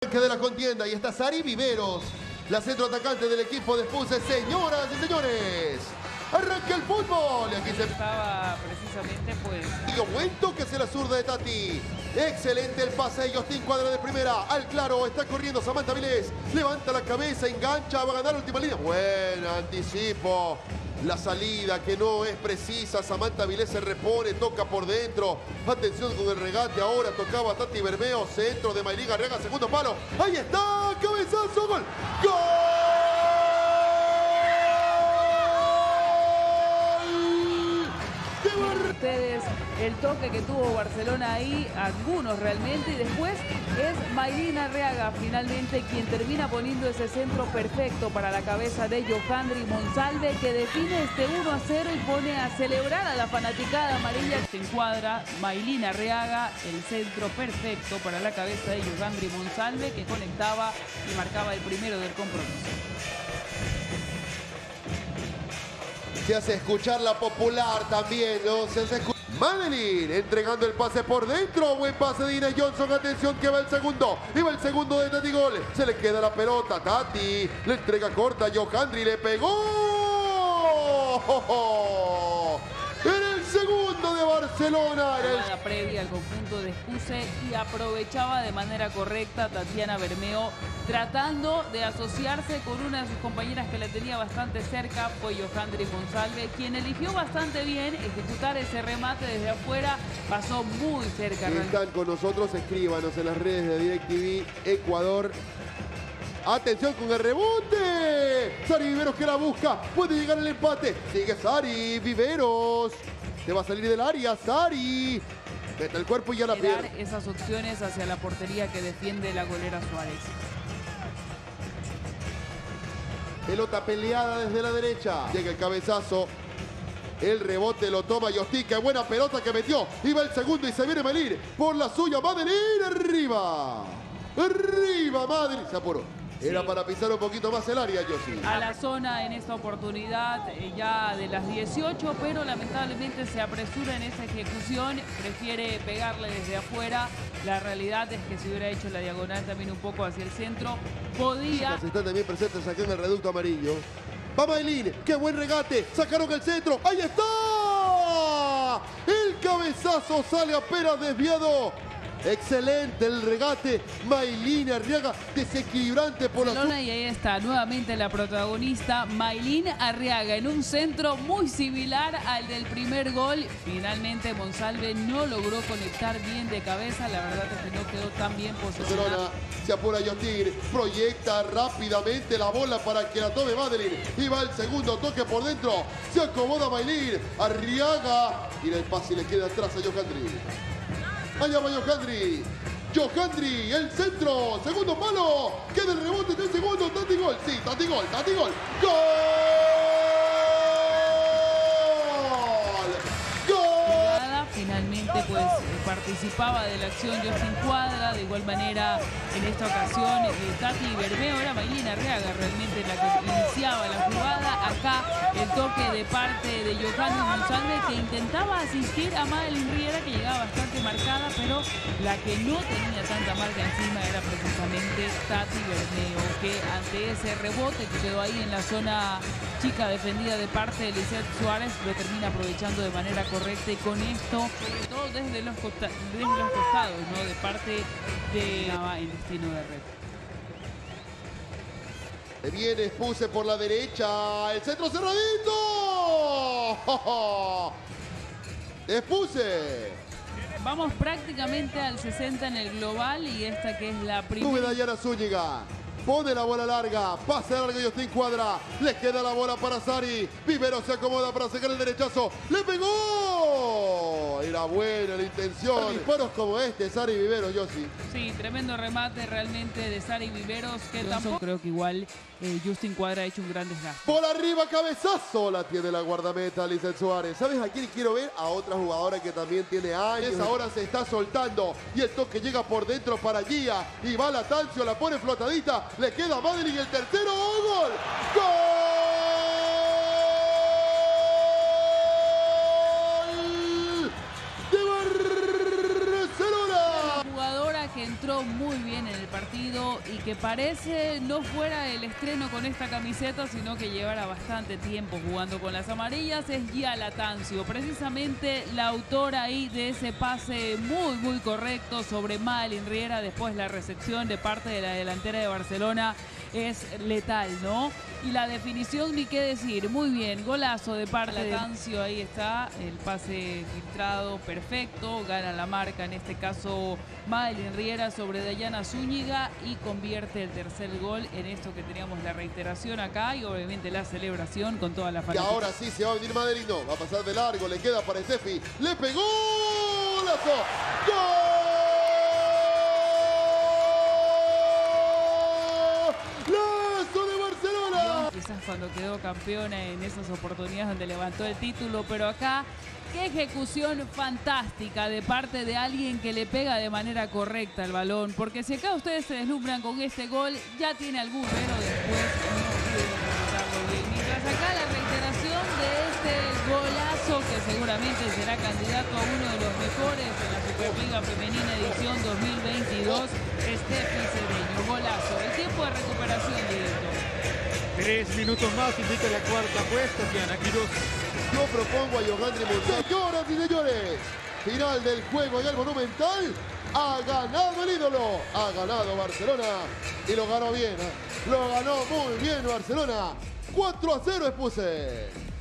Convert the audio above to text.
arranque de la contienda y está Sari Viveros, la centroatacante del equipo de Expuse. Señoras y señores, arranca el fútbol. Y aquí se estaba precisamente pues... Y buen toque hacia la zurda de Tati. Excelente el pase de Justin Cuadra de primera. Al claro, está corriendo Samantha Vilés. Levanta la cabeza, engancha, va a ganar la última línea. Buen anticipo. La salida que no es precisa. Samantha Vilés se repone, toca por dentro. Atención con el regate. Ahora tocaba Tati Bermeo. Centro de Maylin Arriaga, segundo palo. Ahí está, cabezazo, gol. ¡Gol! Ustedes, el toque que tuvo Barcelona ahí, algunos realmente, y después es Maylin Arriaga finalmente quien termina poniendo ese centro perfecto para la cabeza de Johandri Monsalve, que define este 1-0 y pone a celebrar a la fanaticada amarilla. Se encuadra Maylin Arriaga, el centro perfecto para la cabeza de Johandri Monsalve, que conectaba y marcaba el primero del compromiso. Se hace escuchar la popular también, ¿no? Se hace escuchar. Madeline entregando el pase por dentro. Buen pase de Inés Johnson. Atención que va el segundo. Y va el segundo de Tati Gol. Se le queda la pelota. Tati le entrega corta. Johandri le pegó. En el segundo de Barcelona. La previa al conjunto de Expuse y aprovechaba de manera correcta Tatiana Bermeo, tratando de asociarse con una de sus compañeras que la tenía bastante cerca, fue Johandri Monsalve, quien eligió bastante bien ejecutar ese remate desde afuera, pasó muy cerca. Si están con nosotros, escríbanos en las redes de DirecTV Ecuador. Atención con el rebote. Sari Viveros que la busca. Puede llegar el empate. Sigue Sari Viveros. Se va a salir del área. Sari. Mete el cuerpo y ya la pierde. Esas opciones hacia la portería que defiende la golera Suárez. Pelota peleada desde la derecha. Llega el cabezazo. El rebote lo toma Justin. Qué buena pelota que metió. Y va el segundo y se viene Maylin. Por la suya. Madeline arriba. Arriba Madeline. Se apuró. Era para pisar un poquito más el área, Josi. A la zona en esta oportunidad ya de las 18, pero lamentablemente se apresura en esa ejecución, prefiere pegarle desde afuera. La realidad es que si hubiera hecho la diagonal también un poco hacia el centro, podía... Chicas están también presentes aquí en el reducto amarillo. Va Maylin, qué buen regate, sacaron el centro, ¡ahí está! El cabezazo sale apenas desviado. Excelente el regate, Maylin Arriaga, desequilibrante por la zona. Y ahí está nuevamente la protagonista, Maylin Arriaga, en un centro muy similar al del primer gol. Finalmente Monsalve no logró conectar bien de cabeza, la verdad es que no quedó tan bien posicionado. Se apura Justin, proyecta rápidamente la bola para que la tome Madeline. Y va el segundo toque por dentro, se acomoda Maylin Arriaga. Y el pase le queda atrás a Johandri. Allá va Johandri. Johandri, el centro. Segundo palo. Queda el rebote del segundo. Tati Gol. Sí, Tati Gol. Tati Gol. ¡Gol! ¡Gol! Finalmente pues participaba de la acción Justin Cuadra. De igual manera en esta ocasión Tati Bermeo, era Maylin Arriaga realmente la que iniciaba la jugada. Acá el toque de parte de Johandri Monsalve, que intentaba asistir a Madeline Riera, que llegaba bastante marcada, pero la que no tenía tanta marca encima era precisamente Tati Bermeo, que ante ese rebote que quedó ahí en la zona chica defendida de parte de Lizeth Suárez, lo termina aprovechando de manera correcta, y con esto, sobre todo desde los costados, ¿no? De parte de el destino de red. Viene Expuse por la derecha. El centro cerradito. Expuse. Vamos prácticamente al 60 en el global, y esta que es la primera. Dayana Zúñiga. Pone la bola larga. Pase larga Justin Cuadra. Le queda la bola para Sari. Viveros se acomoda para sacar el derechazo. ¡Le pegó! Era buena la intención. Disparos como este, Sari Viveros, Josi. Sí, tremendo remate realmente de Sari Viveros, que tampoco creo que igual Justin Cuadra ha hecho un gran desgaste. Por arriba, cabezazo. La tiene la guardameta Lizeth Suárez. ¿Sabes a quién quiero ver? A otra jugadora que también tiene años. Ahora se está soltando. Y el toque llega por dentro para Gia. Y va la Tancio, la pone flotadita. Le queda a Madeline el tercero. ¡Gol! ¡Gol! ¡De Barcelona! Jugadora que entró muy bien en el partido. partido y que parece no fuera el estreno con esta camiseta, sino que llevara bastante tiempo jugando con las amarillas, es Gia Latancio, precisamente la autora ahí de ese pase muy correcto sobre Madeline Riera. Después la recepción de parte de la delantera de Barcelona es letal, ¿no? Y la definición ni qué decir, muy bien, golazo de parte de Latancio, ahí está, el pase filtrado, perfecto, gana la marca, en este caso Madeline Riera sobre Dayana Zúñiga y convierte el tercer gol en esto que teníamos la reiteración acá y obviamente la celebración con toda la familia. Y ahora sí se va a venir Madeline, no, va a pasar de largo, le queda para Steffi, le pegó, golazo, ¡gol! Quizás cuando quedó campeona en esas oportunidades donde levantó el título, pero acá qué ejecución fantástica de parte de alguien que le pega de manera correcta el balón, porque si acá ustedes se deslumbran con este gol, ya tiene algún, pero después no puede ejecutarlo bien. Mientras acá la reiteración de este golazo, que seguramente será candidato a uno de los mejores en la Superliga Femenina edición 2022, Steffi Cedeño, golazo. El tiempo de recuperación directo. 3 minutos más, indica la cuarta puesta, Diana Quiroz. Yo propongo a Yogandri Monzón. Señoras y señores, final del juego en el Monumental. Ha ganado el ídolo, ha ganado Barcelona y lo ganó bien, ¿eh? Lo ganó muy bien Barcelona. 4-0 expuse.